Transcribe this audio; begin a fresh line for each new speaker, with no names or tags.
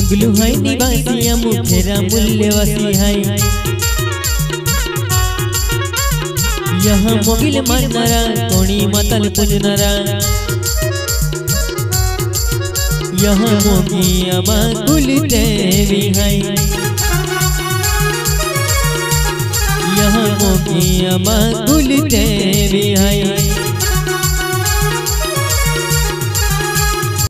जंगलू है निवासिया मुखेरा मूल्यवासी है। यहाँ मोगिल मारनारा कोणी मातल पूजनारा। यहाँ मोगी अमा कुल देवी है। यहाँ मोगी अमा कुल देवी